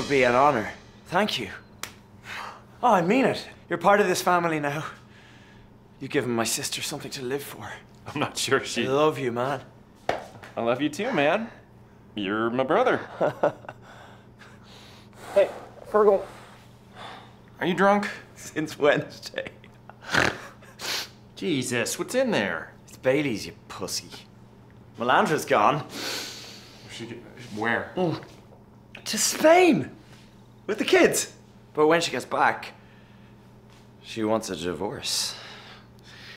be an honor. Thank you. Oh, I mean it. You're part of this family now. You've given my sister something to live for. I'm not sure she... I love you, man. I love you too, man. You're my brother. Hey, Fergal. Are you drunk? Since Wednesday. Jesus, what's in there? It's Bailey's, you pussy. Melandra's gone. Where? To Spain! With the kids. But when she gets back, she wants a divorce.